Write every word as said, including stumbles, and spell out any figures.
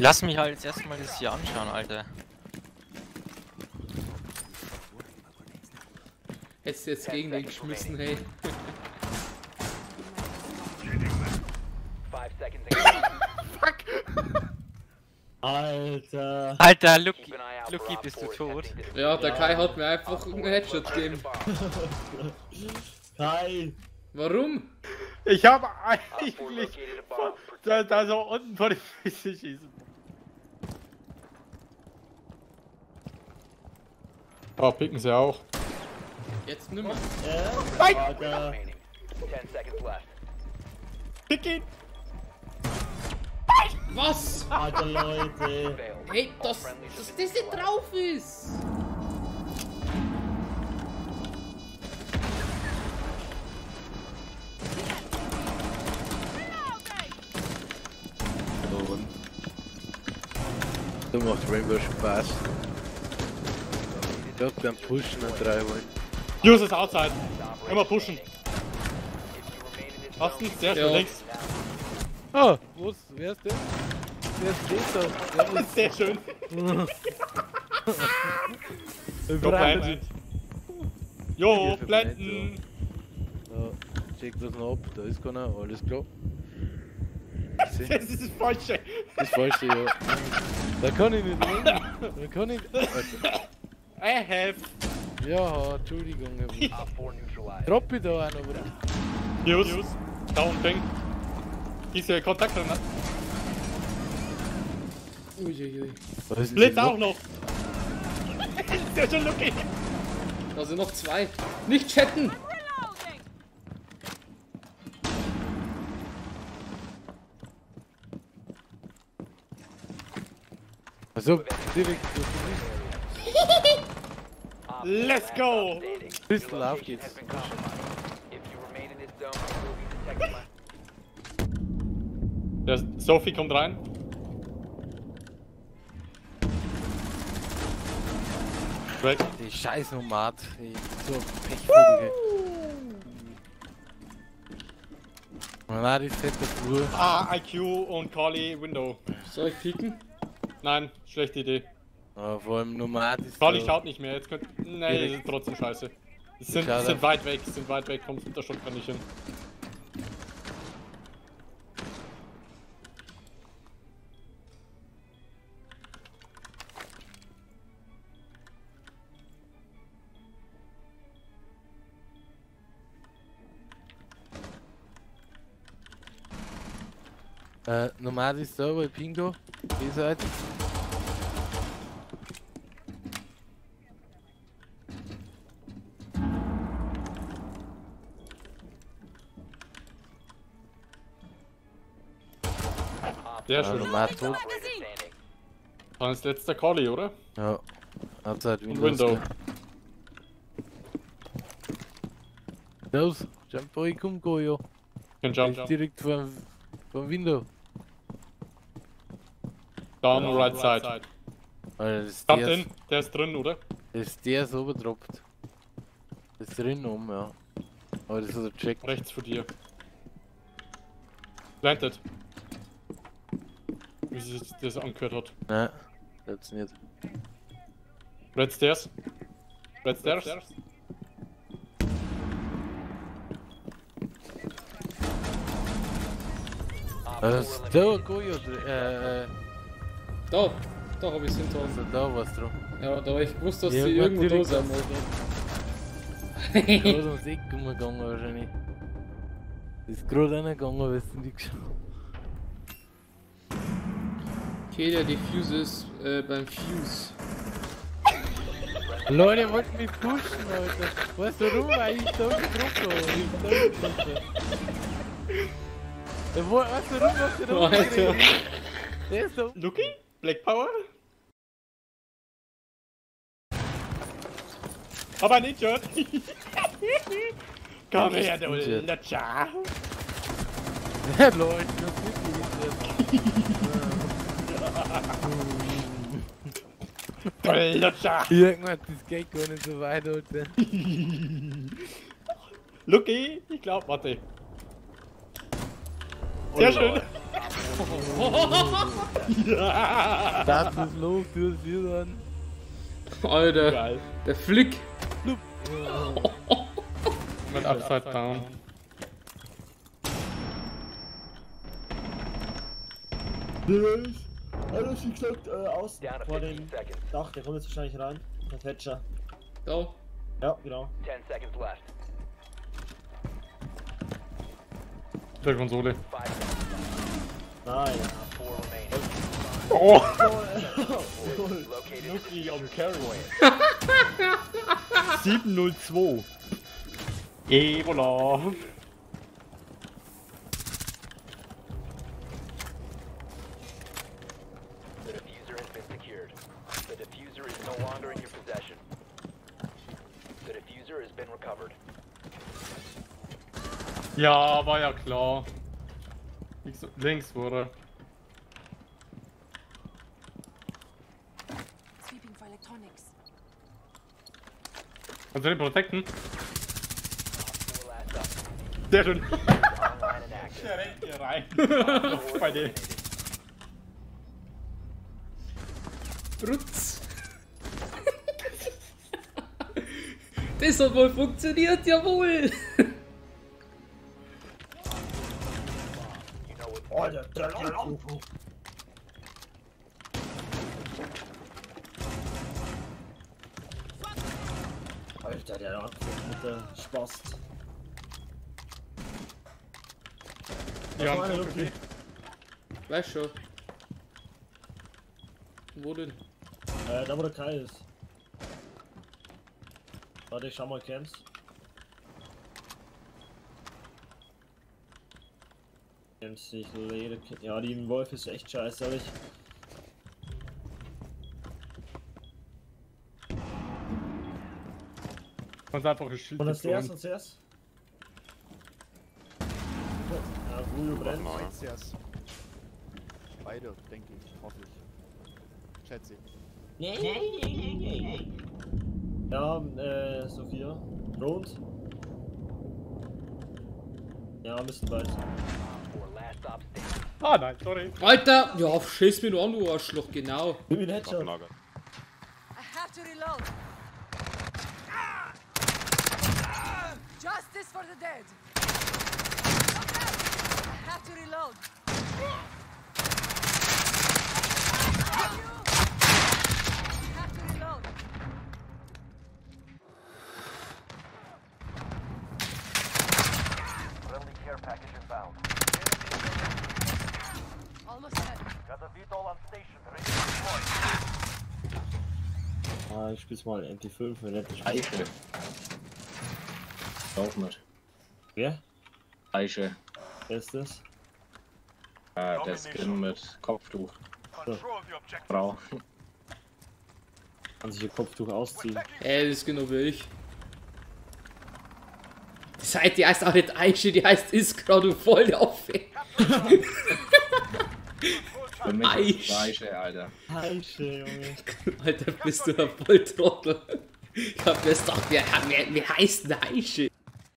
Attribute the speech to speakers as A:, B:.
A: Lass mich halt jetzt erstmal das hier anschauen, Alter.
B: Hättest du jetzt gegen den geschmissen, hey.
C: Fuck!
D: Alter!
A: Alter, Lucky, Lucky, bist du tot?
B: Ja, der Kai hat mir einfach einen Headshot gegeben.
D: Kai!
B: Warum?
C: Ich habe eigentlich da, da so unten vor die Füße schießen. Oh, picken sie auch.
B: Jetzt nimmer.
D: Nein! Alter!
C: Pick ihn!
B: Was?
D: Alter Leute!
B: Hey, dass, dass das nicht drauf ist!
E: So macht Rainbow Spaß. Ich glaub, beim Pushen an drei wollen.
C: Use is outside. Immer pushen. Osten, sehr schön,
B: Ja.
C: links.
E: Ah, was? Wer ist der? Wer steht da?
C: Das ist sehr schön. Go
E: Brand.
C: blenden. Jo,
E: Hier für
C: blenden.
E: So, check das noch ab, da ist keiner, alles klar.
C: Das ist das Falsche.
E: Das falsche, ja. Da kann ich nicht rein. Da kann ich. Alter.
C: I have.
E: Ja, Entschuldigung. Drop ich da auch noch, oder?
C: Use. Down, ping. Diese Kontaktgranate.
B: Uiuiui.
E: Was ist
C: Blitz
E: denn
C: auch noch. Sehr schön, Lucky.
B: Da sind noch zwei. Nicht chatten!
E: Also, direkt.
C: Let's go.
E: Pistol auf geht's.
C: Der Sophie kommt rein. Weg.
E: Die scheiß Nomad. Ey, so ein Pechvogel. Nomad ist fette Flur.
C: Ah, I Q und Carly Window.
B: Soll ich pieken?
C: Nein, schlechte Idee.
E: Aber vor allem Nomad ist.
C: Carly
E: so-
C: schaut nicht mehr. Jetzt könnt. Nee, das ist trotzdem scheiße. Die sind,
E: Schade.
C: sind weit weg, sind weit weg, kommt der Shotgun nicht hin.
E: Äh, Nomad ist da bei Pingo. Die Seite.
C: Sehr
E: Ja,
C: schön.
E: Nomad tot.
C: Dann ist letzter Carly, oder?
E: Ja. Outside
C: Und
E: Windows.
C: Window.
E: Los, jump boy, komm, go, ja.
C: Can jump.
E: Ist direkt vom, vom Window.
C: Down,
E: Ja.
C: right side.
E: Alter, das ist
C: Jump
E: der,
C: in, der ist drin, oder?
E: das ist der so überdroppt. Das ist drin um, ja. Aber das hat er checkt.
C: Rechts von dir. Planted. Wie sich das angehört hat.
E: Nein, das nicht.
C: Red Stairs. Red Stairs.
E: Also, da, go, ja, äh, äh,
B: Da! Da hab ich's hinter uns.
E: also da was drum.
B: Ja, da hab ich gewusst, dass
E: Ja,
B: sie
E: gut,
B: irgendwo da
E: direkt
B: sind.
E: Da ist ums Eck umgegangen wahrscheinlich. Ist gerade reingegangen, weißt du nicht geschaut.
B: Okay, der Diffuse äh, beim Fuse.
E: Leute wollten mich pushen, Alter. Weißt du warum? Weil ich da gedruckt habe. Ich da gedruckt habe. Der wo- Weißt du warum? Was der da
B: Alter.
E: umgedreht ist? Der ist so.
C: Lucky? Black Power? Aber ein Idiot! Komm her, du
E: Idiot.
C: Lutscher!
E: Ja, Leute, das ist wirklich
C: Du Lutscher!
E: Irgendwann das geht gar nicht so weit, Alter.
C: Lucky? Ich glaub, warte. Sehr schön.
E: Das ist los, du hast hier dann.
B: Alter,
C: Geil.
B: der Flick.
C: Mit Upside Down.
D: Alles wie gesagt, äh, außen vor dem Dach, der kommt jetzt wahrscheinlich rein. Der Thatcher.
B: Da.
D: Ja, genau.
C: Der Konsole.
D: Nein.
C: Oh!
D: Nuki am Carry.
C: sieben null zwei. Ebola.
F: The diffuser has been secured. The diffuser is no longer in your possession. The diffuser has been recovered.
C: Ja, war ja klar. Links, links wurde.
G: Sweeping for electronics.
C: Kannst du den protecten?
F: Four last up.
C: Sehr schön.
F: Online and active.
C: Der rennt hier rein. Bei dir.
B: Brutz. Das hat wohl funktioniert, jawohl.
F: You know what?
D: Oh, der Dirty Loco. Alter, der Anflug mit der Spast.
C: Ja,
D: Meine Luki.
B: Weiß schon. Wo denn?
D: Äh, da wo der Kai ist. Warte, ich schau mal Camps. Camps nicht Leder. Ja, die Wolf ist echt scheiße, ehrlich.
C: kannst einfach ein Schild
D: Und das
C: gezogen.
D: erst, das erst. Ja, Julio brennt.
H: Zuerst. Beide, denke ich, hoffe ich. Schätze ich.
D: Ja, äh, Sophia. Rot. Ja, müssen beide.
F: Four last stop standing.
C: Ah nein, sorry.
B: Alter! Ja, schieß mir nur an, du Arschloch, genau.
D: Ich bin Headshot.
G: I have to reload. Justice for the dead. I have to reload. I have to reload.
F: Friendly care package inbound.
G: Almost dead.
F: Got the V TOL on station. Ready to deploy.
D: Ah, ich spiel's mal M P fünf, wenn nicht.
I: Eiche. Auch nicht.
D: Wer?
I: Eiche.
D: Wer ist das?
I: Äh, der Skin mit Kopftuch. Frau.
D: Kann sich ihr Kopftuch ausziehen.
B: Ey, das ist genau wie ich. Die Seite, die heißt auch nicht Eiche, die heißt Iskra, du voll auf.
I: Für mich ist es
B: Eiche.
I: Eiche, Alter.
D: Heiße, Junge.
B: Alter, bist du ein Volltrottel. Ich hab mir gedacht, wer, wer, wer heißt denn Eiche?